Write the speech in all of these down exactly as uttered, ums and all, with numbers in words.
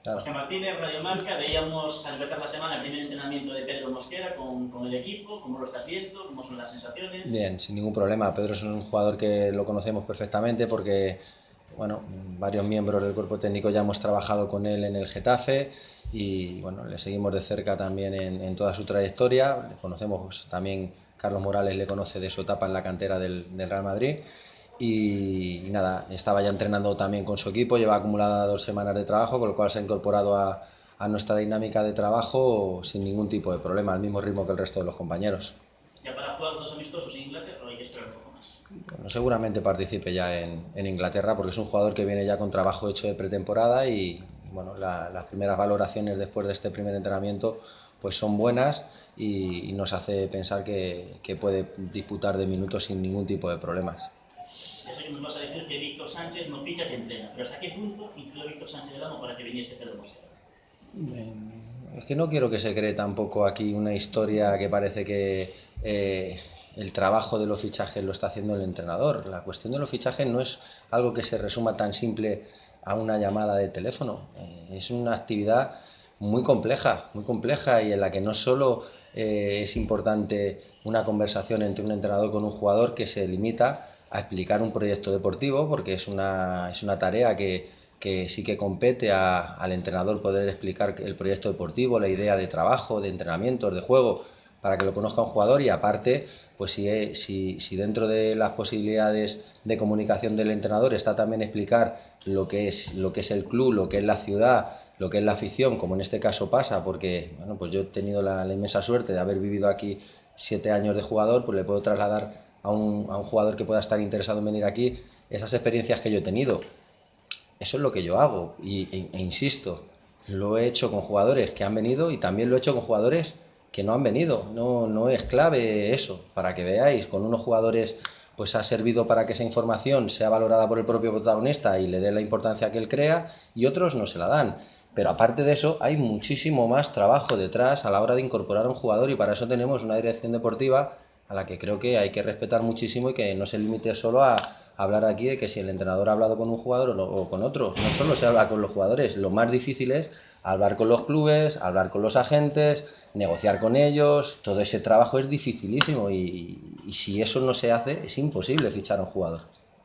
Claro. Jorge Martínez, Radio Marca, veíamos al empezar la semana el primer entrenamiento de Pedro Mosquera con, con el equipo. ¿Cómo lo estás viendo? ¿Cómo son las sensaciones? Bien, sin ningún problema. Pedro es un jugador que lo conocemos perfectamente porque, bueno, varios miembros del cuerpo técnico ya hemos trabajado con él en el Getafe y, bueno, le seguimos de cerca también en, en toda su trayectoria. Le conocemos también, Carlos Morales le conoce de su etapa en la cantera del, del Real Madrid. Y, y nada, estaba ya entrenando también con su equipo, lleva acumulada dos semanas de trabajo, con lo cual se ha incorporado a, a nuestra dinámica de trabajo sin ningún tipo de problema, al mismo ritmo que el resto de los compañeros. Ya para jugar los amistosos en Inglaterra hay que esperar un poco más. Bueno, seguramente participe ya en, en Inglaterra porque es un jugador que viene ya con trabajo hecho de pretemporada y bueno, la, las primeras valoraciones después de este primer entrenamiento pues son buenas y, y nos hace pensar que, que puede disputar de minutos sin ningún tipo de problemas. Ya sé que nos vas a decir que Víctor Sánchez no ficha que entrena, pero ¿hasta qué punto influyó Víctor Sánchez de Lamo para que viniese Pedro Mosquera? Es que no quiero que se cree tampoco aquí una historia que parece que eh, el trabajo de los fichajes lo está haciendo el entrenador. La cuestión de los fichajes no es algo que se resuma tan simple a una llamada de teléfono. Eh, es una actividad muy compleja, muy compleja y en la que no solo eh, es importante una conversación entre un entrenador con un jugador que se limita a explicar un proyecto deportivo, porque es una, es una tarea que, que sí que compete a, al entrenador poder explicar el proyecto deportivo, la idea de trabajo, de entrenamientos, de juego, para que lo conozca un jugador y aparte, pues si, si, si dentro de las posibilidades de comunicación del entrenador está también explicar lo que es, lo que es el club, lo que es la ciudad, lo que es la afición, como en este caso pasa, porque bueno, pues yo he tenido la, la inmensa suerte de haber vivido aquí siete años de jugador, pues le puedo trasladar a un, a un jugador que pueda estar interesado en venir aquí esas experiencias que yo he tenido. Eso es lo que yo hago y, e, e insisto, lo he hecho con jugadores que han venido y también lo he hecho con jugadores que no han venido. No, no es clave eso, para que veáis, con unos jugadores pues ha servido para que esa información sea valorada por el propio protagonista y le dé la importancia que él crea y otros no se la dan. Pero aparte de eso hay muchísimo más trabajo detrás a la hora de incorporar a un jugador y para eso tenemos una dirección deportiva a la que creo que hay que respetar muchísimo y que no se limite solo a hablar aquí de que si el entrenador ha hablado con un jugador o, no, o con otro. No solo se habla con los jugadores, lo más difícil es hablar con los clubes, hablar con los agentes, negociar con ellos. Todo ese trabajo es dificilísimo y, y si eso no se hace es imposible fichar a un jugador.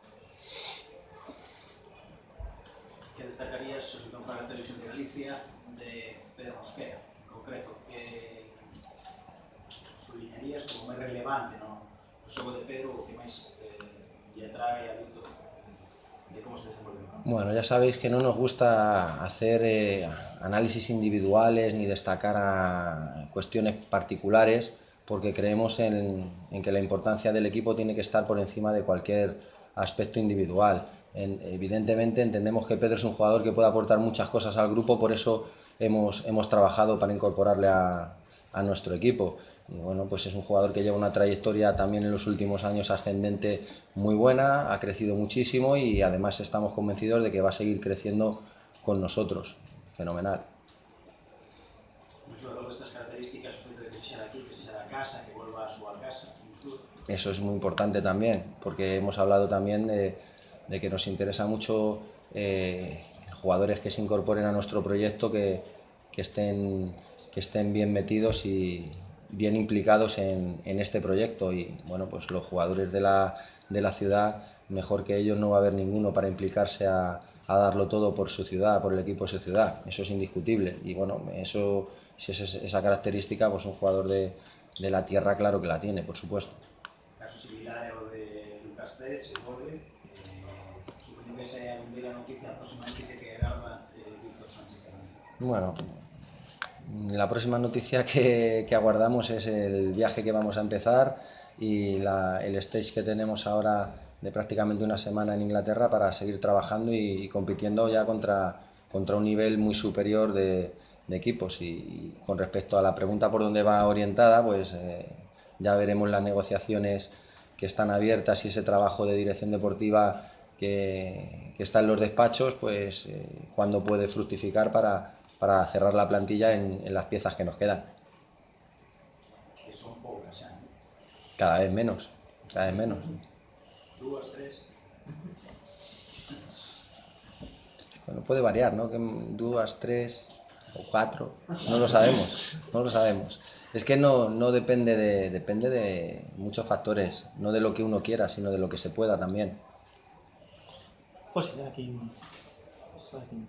¿Qué destacarías sobre todo para la televisión de Galicia de Pedro Mosquera, en concreto? ¿Qué subliñarías como máis relevante no xogo de Pedro o que máis eh, lle atrae a Víctor de cómo se desenvolve? Bueno, ya sabéis que no nos gusta hacer eh, análisis individuales ni destacar a cuestiones particulares porque creemos en, en que la importancia del equipo tiene que estar por encima de cualquier aspecto individual. En, evidentemente entendemos que Pedro es un jugador que puede aportar muchas cosas al grupo, por eso hemos, hemos trabajado para incorporarle a, a nuestro equipo. Y bueno, pues es un jugador que lleva una trayectoria también en los últimos años ascendente muy buena, ha crecido muchísimo y además estamos convencidos de que va a seguir creciendo con nosotros. Fenomenal. Un jugador de estas características, de que se sea aquí, que se sea de casa, que vuelva a su casa, eso es muy importante también, porque hemos hablado también de, de que nos interesa mucho eh, jugadores que se incorporen a nuestro proyecto, que, que, estén, que estén bien metidos y bien implicados en, en este proyecto. Y bueno, pues los jugadores de la, de la ciudad, mejor que ellos no va a haber ninguno para implicarse a, a darlo todo por su ciudad, por el equipo de su ciudad. Eso es indiscutible. Y bueno, eso, si es esa característica, pues un jugador de, de la tierra, claro que la tiene, por supuesto. Caso similar ao de Lucas Pérez, se pode, eh, supoño que esa é a noticia, a próxima noticia que agarda eh, Víctor Sánchez. Bueno, la próxima noticia que, que aguardamos es el viaje que vamos a empezar y la, el stage que tenemos ahora de prácticamente una semana en Inglaterra para seguir trabajando y, y compitiendo ya contra, contra un nivel muy superior de, de equipos. Y, y con respecto a la pregunta por dónde va orientada, pues eh, ya veremos las negociaciones que están abiertas y ese trabajo de dirección deportiva que, que está en los despachos, pues eh, cuándo puede fructificar para, para cerrar la plantilla en, en las piezas que nos quedan. Que son pocas, ¿eh? Cada vez menos, cada vez menos. Dos, tres. Bueno, puede variar, ¿no? Que dos, tres o cuatro, no lo sabemos, no lo sabemos. Es que no, no depende de, depende de muchos factores, no de lo que uno quiera, sino de lo que se pueda también. Pues sí, aquí. aquí.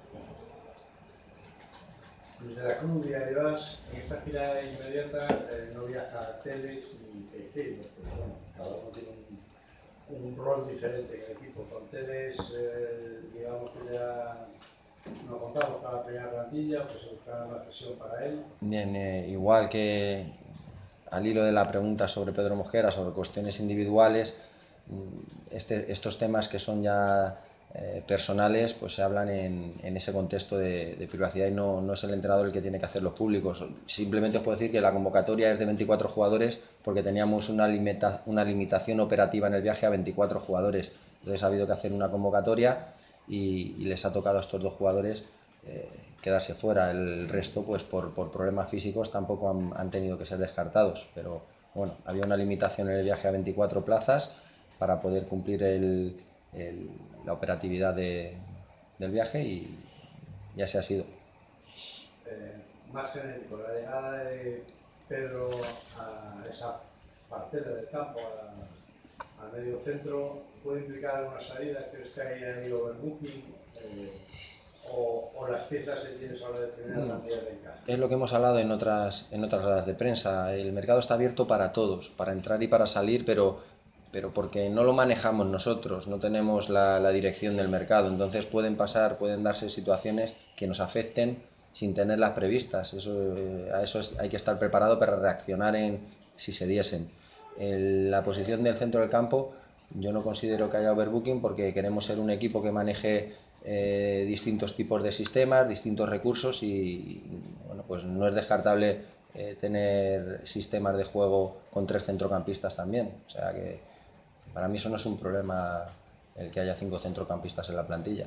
Desde la Cruz Diarios, en esta gira inmediata eh, no viaja Telles ni Teixeira, pero bueno, cada uno tiene un, un rol diferente en el equipo. Con Telles, eh, digamos que ya no contamos para la primera plantilla, pues se buscará una presión para él. Bien, eh, igual que al hilo de la pregunta sobre Pedro Mosquera, sobre cuestiones individuales, este, estos temas que son ya eh, personales, pues se hablan en, en ese contexto de, de privacidad y no, no es el entrenador el que tiene que hacerlos públicos. Simplemente os puedo decir que la convocatoria es de veinticuatro jugadores porque teníamos una, limita, una limitación operativa en el viaje a veinticuatro jugadores. Entonces ha habido que hacer una convocatoria y, y les ha tocado a estos dos jugadores eh, quedarse fuera. El resto, pues por, por problemas físicos, tampoco han, han tenido que ser descartados. Pero bueno, había una limitación en el viaje a veinticuatro plazas para poder cumplir el, el, la operatividad de, del viaje y, y así ha sido. Eh, más genérico, la llegada de Pedro a esa parcela del campo, a, al medio centro, ¿puede implicar alguna salida? ¿Crees que hay ahí overbooking? Eh, o, o las piezas que tienes ahora de primera plantilla de encaje? Es lo que hemos hablado en otras, en otras ruedas de prensa. El mercado está abierto para todos, para entrar y para salir, pero pero porque no lo manejamos nosotros, no tenemos la, la dirección del mercado, entonces pueden pasar, pueden darse situaciones que nos afecten sin tenerlas previstas. Eso, eh, a eso es, hay que estar preparado para reaccionar en, si se diesen. En la posición del centro del campo, yo no considero que haya overbooking porque queremos ser un equipo que maneje eh, distintos tipos de sistemas, distintos recursos y bueno, pues no es descartable eh, tener sistemas de juego con tres centrocampistas también. O sea que para mí eso no es un problema el que haya cinco centrocampistas en la plantilla.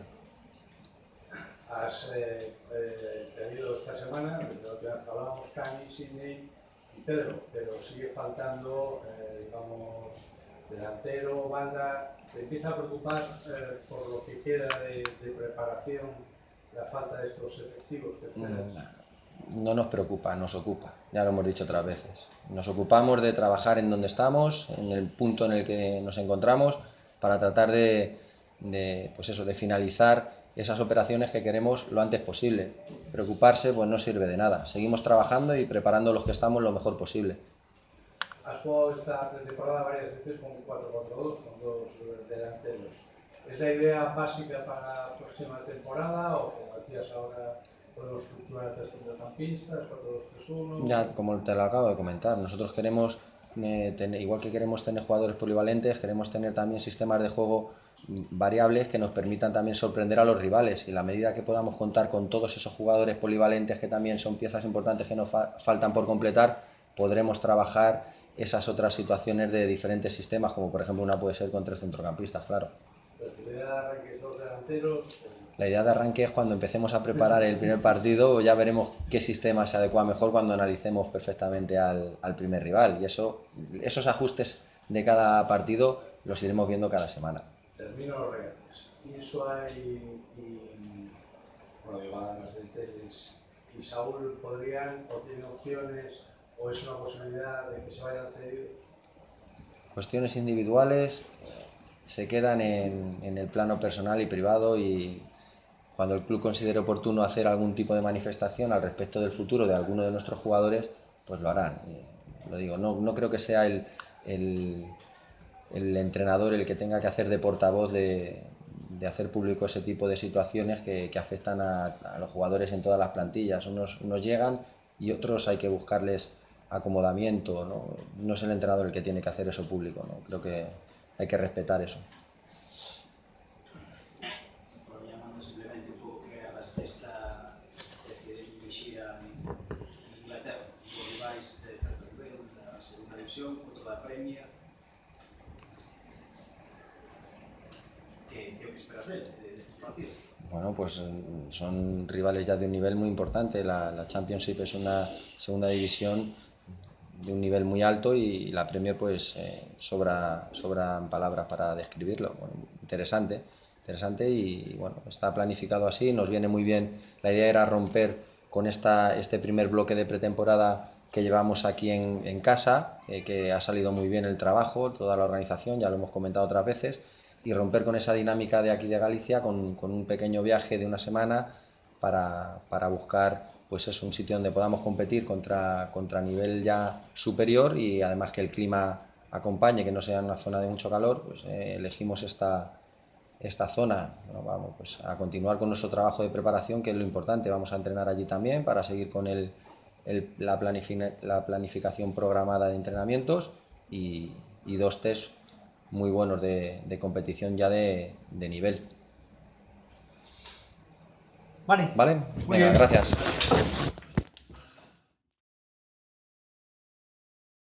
Has eh, eh, tenido esta semana, desde lo que hablábamos, Cani, Sidney y Pedro, pero sigue faltando, eh, digamos, delantero, banda. ¿Te empieza a preocupar eh, por lo que queda de, de preparación la falta de estos efectivos que esperas? No nos preocupa, nos ocupa, ya lo hemos dicho otras veces. Nos ocupamos de trabajar en donde estamos, en el punto en el que nos encontramos, para tratar de, de, pues eso, de finalizar esas operaciones que queremos lo antes posible. Preocuparse pues no sirve de nada. Seguimos trabajando y preparando los que estamos lo mejor posible. Has jugado esta temporada varias veces con cuatro cuatro dos, con dos delanteros. ¿Es la idea básica para la próxima temporada o, como decías ahora, podemos estructurar a tres centrocampistas, cuatro dos tres uno? Ya, como te lo acabo de comentar, nosotros queremos, eh, tener, igual que queremos tener jugadores polivalentes, queremos tener también sistemas de juego variables que nos permitan también sorprender a los rivales, y a la medida que podamos contar con todos esos jugadores polivalentes que también son piezas importantes que nos fa faltan por completar, podremos trabajar esas otras situaciones de diferentes sistemas, como por ejemplo una puede ser con tres centrocampistas, claro. ¿Pero tu idea de arranque es dos delanteros? La idea de arranque es cuando empecemos a preparar el primer partido, ya veremos qué sistema se adecua mejor cuando analicemos perfectamente al, al primer rival, y eso, esos ajustes de cada partido los iremos viendo cada semana. Termino los regates. Insua y, y bueno, digo, además de Telles y Saúl podrían o tienen opciones o es una posibilidad de que se vayan cedidos. Cuestiones individuales se quedan en, en el plano personal y privado, y cuando el club considere oportuno hacer algún tipo de manifestación al respecto del futuro de alguno de nuestros jugadores, pues lo harán. Lo digo, no, no creo que sea el, el, el entrenador el que tenga que hacer de portavoz de, de hacer público ese tipo de situaciones que, que afectan a, a los jugadores en todas las plantillas. Unos, unos llegan y otros hay que buscarles acomodamiento, ¿no? No es el entrenador el que tiene que hacer eso público, ¿no? Creo que hay que respetar eso. Por llamando simplemente un poco que hagas esta especie de gira en Inglaterra, donde vais de certo nivel, la segunda división, contra la Premier. ¿Qué, qué esperas de, de estos partidos? Bueno, pues son rivales ya de un nivel muy importante. La, la Championship es una segunda división de un nivel muy alto y la Premier pues eh, sobra, sobran palabras para describirlo. Bueno, interesante, interesante y bueno, está planificado así, nos viene muy bien. La idea era romper con esta, este primer bloque de pretemporada que llevamos aquí en, en casa, eh, que ha salido muy bien el trabajo, toda la organización, ya lo hemos comentado otras veces, y romper con esa dinámica de aquí de Galicia con, con un pequeño viaje de una semana para, para buscar pues es un sitio donde podamos competir contra, contra nivel ya superior y además que el clima acompañe, que no sea una zona de mucho calor, pues eh, elegimos esta, esta zona. Bueno, vamos pues, a continuar con nuestro trabajo de preparación, que es lo importante. Vamos a entrenar allí también para seguir con el, el, la, planific la planificación programada de entrenamientos y, y dos test muy buenos de, de competición ya de, de nivel. Vale. ¿Vale? Muy Venga, bien. gracias.